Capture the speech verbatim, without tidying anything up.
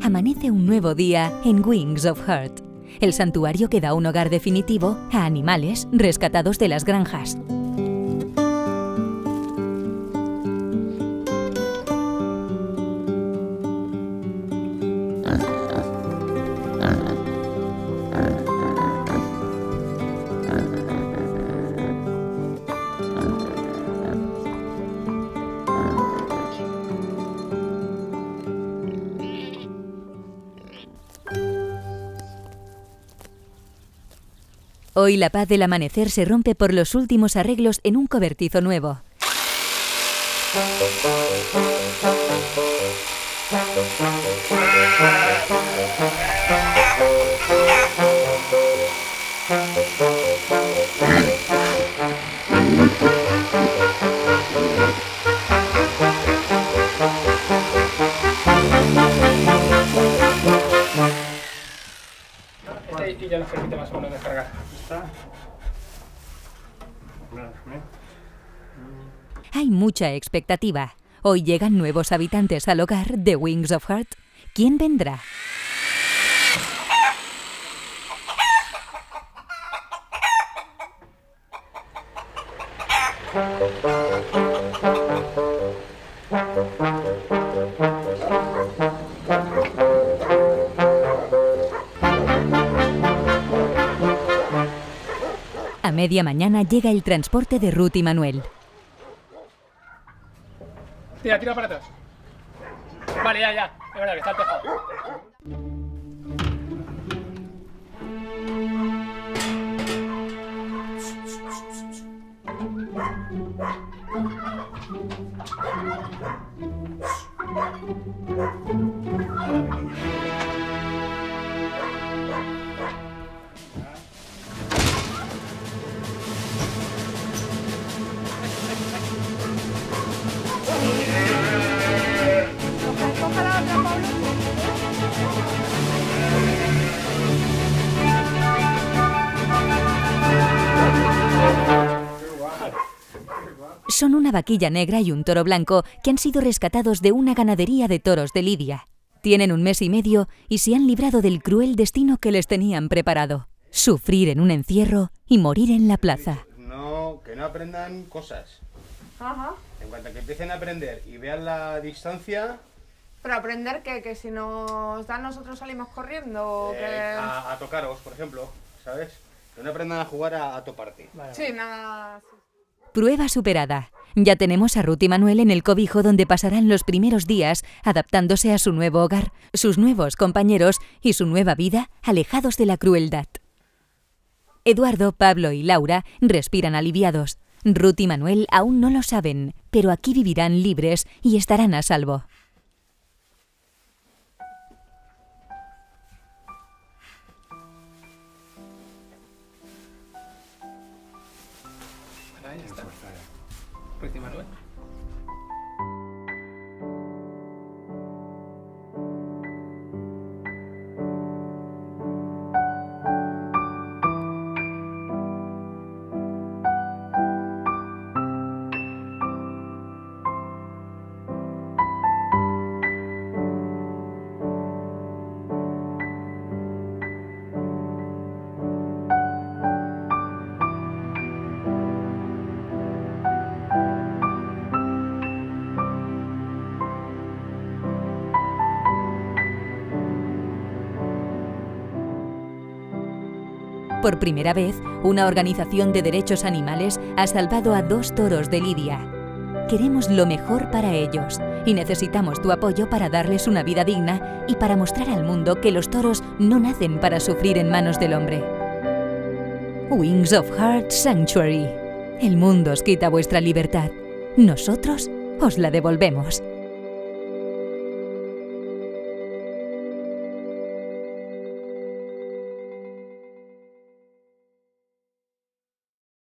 Amanece un nuevo día en Wings of Heart, el santuario que da un hogar definitivo a animales rescatados de las granjas. Hoy la paz del amanecer se rompe por los últimos arreglos en un cobertizo nuevo. Y ya nos permite más o menos descargar. ¿Está? Hay mucha expectativa. Hoy llegan nuevos habitantes al hogar de Wings of Heart. ¿Quién vendrá? A media mañana llega el transporte de Ruth y Manuel. Tira, tira para atrás. Vale, ya, ya. Es verdad que está el tejado. Son una vaquilla negra y un toro blanco que han sido rescatados de una ganadería de toros de Lidia. Tienen un mes y medio y se han librado del cruel destino que les tenían preparado: sufrir en un encierro y morir en la plaza. No, que no aprendan cosas. Ajá. En cuanto a que empiecen a aprender y vean la distancia... Pero aprender que, que si nos dan nosotros salimos corriendo, eh, que... a, a tocaros, por ejemplo, ¿sabes? Que no aprendan a jugar a, a toparte. Vale, Sí, nada... Prueba superada. Ya tenemos a Ruth y Manuel en el cobijo donde pasarán los primeros días adaptándose a su nuevo hogar, sus nuevos compañeros y su nueva vida alejados de la crueldad. Eduardo, Pablo y Laura respiran aliviados. Ruth y Manuel aún no lo saben, pero aquí vivirán libres y estarán a salvo. Ahí está. Ruth y Manuel. Por primera vez, una organización de derechos animales ha salvado a dos toros de Lidia. Queremos lo mejor para ellos y necesitamos tu apoyo para darles una vida digna y para mostrar al mundo que los toros no nacen para sufrir en manos del hombre. Wings of Heart Sanctuary. El mundo os quita vuestra libertad. Nosotros os la devolvemos.